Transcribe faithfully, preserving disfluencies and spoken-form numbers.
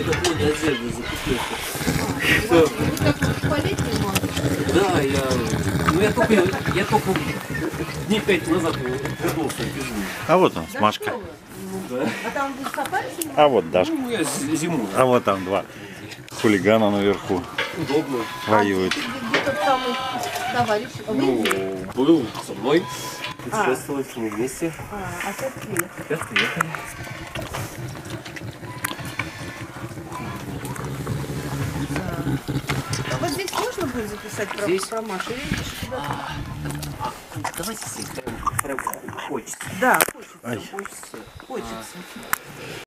как надо одежду закупить. Да, я... Ну я только... Я только дней пять назад вернулся в Бежу. А вот он, Машка. Да. А там будет копать? А вот Дашка. Ну, я зиму. А вот там два хулигана наверху Удобно. воюют. Где тот самый товарищ? Ну, был со мной. Путешествовать мы вместе. А, а сейчас приехали. Сейчас приехали. А вот здесь можно будет записать про, Здесь? про Машу? Или лучше куда-то? А, давайте здесь прям, прям хочется. Да, хочется. Ай. Хочется. Хочется.